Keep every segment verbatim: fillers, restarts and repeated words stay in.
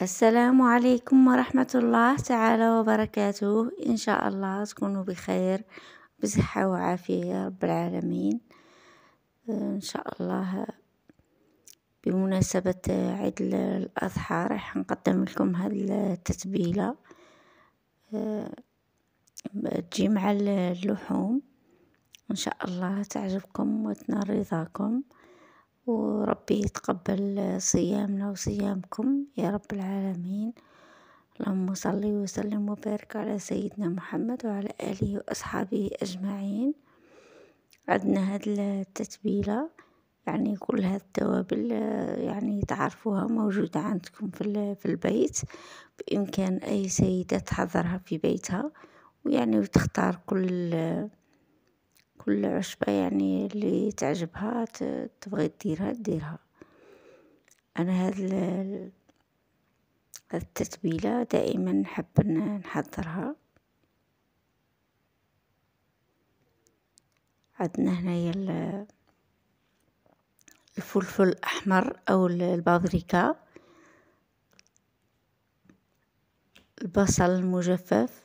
السلام عليكم ورحمة الله تعالى وبركاته. إن شاء الله تكونوا بخير بصحة وعافية يا رب العالمين. إن شاء الله بمناسبة عيد الأضحى راح نقدم لكم هذه التتبيلة تجي مع اللحوم. إن شاء الله تعجبكم وتنال رضاكم، وربي يتقبل صيامنا وصيامكم يا رب العالمين. اللهم صل وسلم وبارك على سيدنا محمد وعلى آله وأصحابه أجمعين. عندنا هاد التتبيلة يعني كل هاد التوابل يعني تعرفوها موجودة عندكم في في البيت، بإمكان أي سيدة تحضرها في بيتها، ويعني وتختار كل كل عشبة يعني اللي تعجبها تبغي تديرها تديرها. أنا هاد التتبيلة دائما نحب نحضرها. عندنا هنايا الفلفل الأحمر أو البابريكا، البصل المجفف،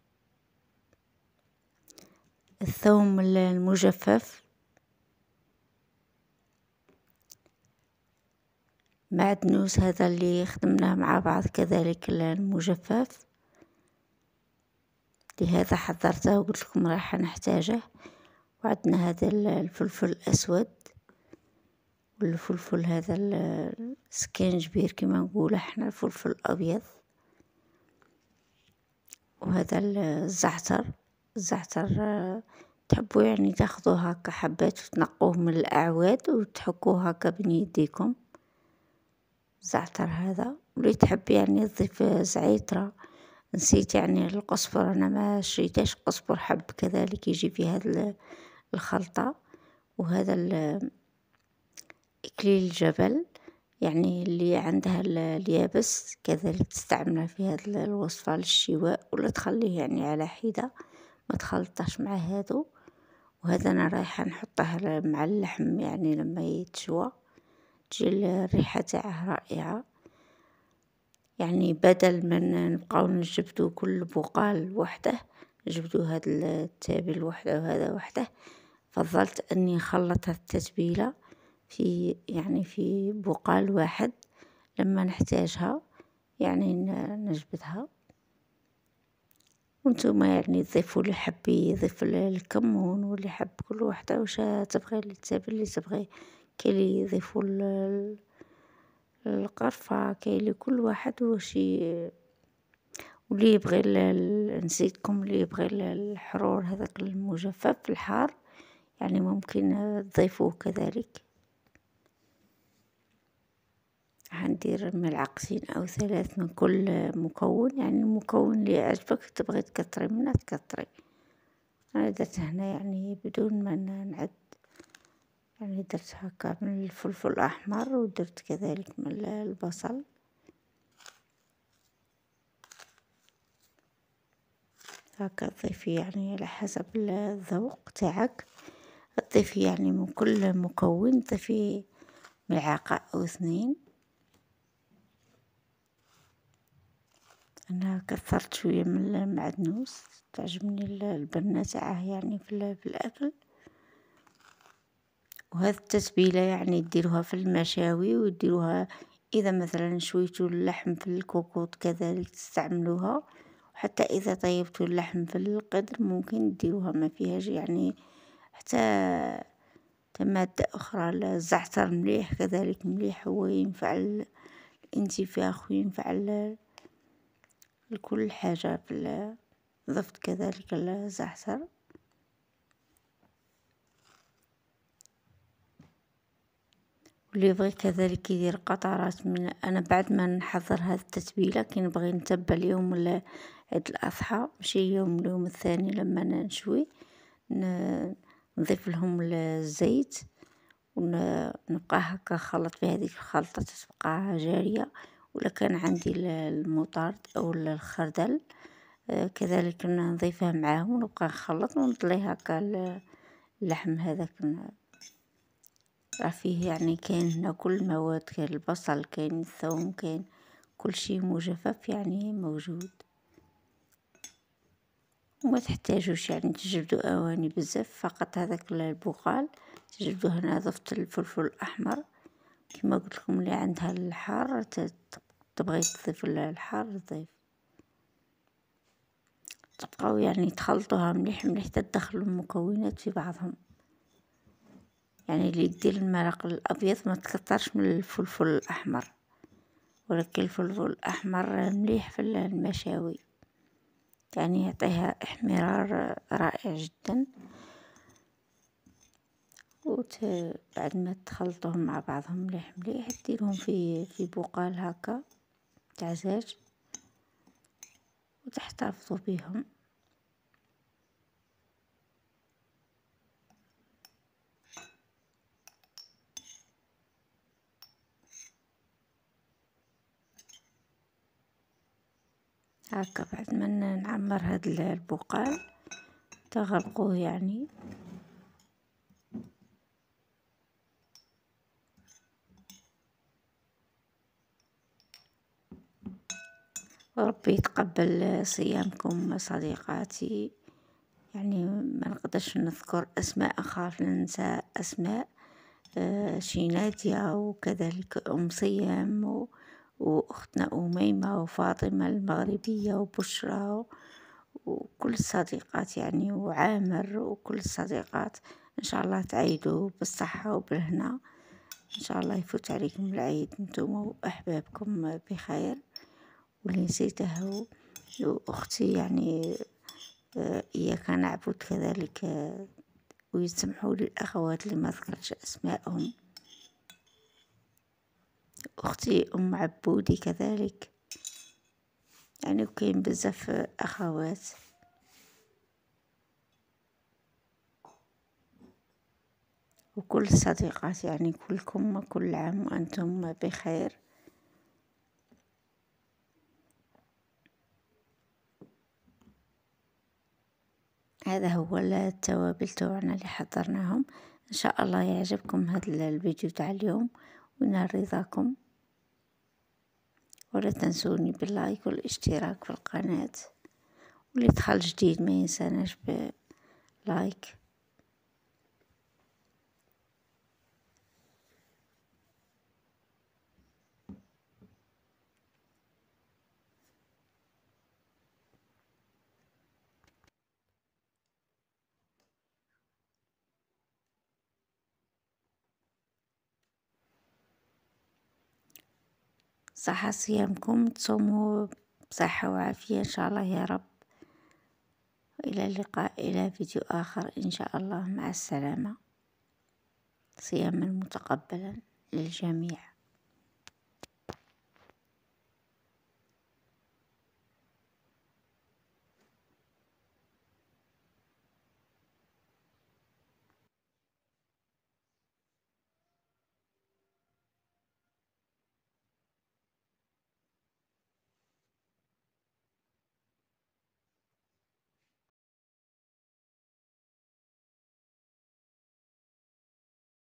الثوم المجفف، معدنوس هذا اللي خدمناه مع بعض كذلك المجفف، لهذا حضرته وقلت لكم راح نحتاجه. وعندنا هذا الفلفل الأسود، والفلفل هذا السكينجبير كما نقول احنا الفلفل الأبيض، وهذا الزعتر. الزعتر تحبوا يعني تاخذوه هكا حبات وتنقوه من الأعواد وتحكوه هكا بين يديكم. الزعتر هذا، واللي تحب يعني تضيف زعيترة. نسيت يعني القزبر، أنا ما شريتش قزبر حب كذلك يجي في هذا الخلطة. وهذا إكليل الجبل يعني اللي عندها اليابس كذلك تستعمله في هذه الوصفة للشواء، ولا تخليه يعني على حدة ما تخلطش مع هذا. وهذا أنا رايحة نحطه مع اللحم يعني لما يتشوى تجي الريحة تاعه رائعة. يعني بدل من نبقاو نجبدو كل بقال وحده نجبدو هاد التابل وحده وهذا وحده، فضلت أني نخلط هاد التتبيلة في يعني في بقال واحد لما نحتاجها يعني نجبدها. وانتم يعني تضيفوا اللي حب يضيف الكمون، واللي حب كل وحده واش تبغي التابل اللي تبغي. كاين اللي يضيفوا القرفة، كاين اللي كل واحد واش واللي يبغي نسيتكم اللي يبغي الحرور هذاك المجفف الحار يعني ممكن تضيفوه كذلك. هندير ملعقتين أو ثلاث من كل مكون، يعني المكون اللي يعجبك تبغي تكتري منه تكتري. أنا درت هنا يعني بدون ما نعد، يعني درت هكا من الفلفل الأحمر ودرت كذلك من البصل. هكا تضيفي يعني على حسب الذوق تاعك، تضيفي يعني من كل مكون تضيفي ملعقة أو اثنين. أنا كثرت شوية من المعدنوس، تعجبني البنة تاعه يعني في الأكل. وهذه التتبيلة يعني ديروها في المشاوي، وديروها إذا مثلا شويتوا اللحم في الكوكوط كذلك تستعملوها، وحتى إذا طيبتوا اللحم في القدر ممكن ديروها ما فيهاش يعني حتى مادة أخرى. الزعتر مليح كذلك مليح، هو ينفع الانتفاخ وينفع لكل حاجة. في ضفت كذلك الزعتر. واللي يبغي كذلك يدير قطرات من أنا بعد ما نحضر هذه التتبيلة كي نبغي نتبل يوم عيد الأضحى ماشي يوم اليوم الثاني لما نشوي نضيف لهم الزيت ونبقى هكا خلط في هذيك الخلطة تبقى جارية. ولا كان عندي المطارد أو الخردل كذلك نضيفها معاهم ونبقى نخلط ونطلي هكا اللحم هذاك. راه فيه يعني كاين هنا كل المواد، كاين البصل كاين الثوم كاين كل شي مجفف يعني موجود. وما تحتاجوش يعني تجبدوا أواني بزاف، فقط هذاك البقال تجبدوه. هنا ضفت الفلفل الأحمر كما قلت لكم، اللي عندها الحار تبغي تضيف الحار تضيف. تبقاو يعني تخلطوها مليح مليح تدخلوا المكونات في بعضهم. يعني اللي يدير المرق الأبيض ما تكترش من الفلفل الأحمر، ولكن الفلفل الأحمر مليح في المشاوي، يعني يعطيها احمرار رائع جدا. وت... بعد ما تخلطوهم مع بعضهم مليح مليح ديرهم في في بقال هكا تاع زاج وتحتفظوا بهم. هكا بعد ما نعمر هاد البقال تغلقوه يعني. وربي يتقبل صيامكم صديقاتي. يعني ما نقدرش نذكر أسماء، أخاف ننسى أسماء. آه شي نادية، وكذلك أم صيام، و... وأختنا أميمة وفاطمة المغربية وبشرى وكل الصديقات يعني، وعامر وكل الصديقات. إن شاء الله تعيدوا بالصحة وبالهنا. إن شاء الله يفوت عليكم العيد نتوما وأحبابكم بخير. واللي نسيته أختي يعني إياك نعبد كذلك، ويسمحوا لي الأخوات اللي ما ذكرتش أسمائهم. أختي أم عبودي كذلك يعني، وكاين بزاف أخوات. وكل الصديقات يعني كلكم كل عام وأنتم بخير. هذا هو التوابل تاعنا اللي حضرناهم. ان شاء الله يعجبكم هذا الفيديو تاع اليوم وينال رضاكم. ولا تنسوني باللايك والاشتراك في القناة، واللي دخل جديد ما ينساناش بلايك. صحة صيامكم، تصوموا بصحة وعافية إن شاء الله يا رب. إلى اللقاء إلى فيديو آخر إن شاء الله. مع السلامة. صياما متقبلا للجميع.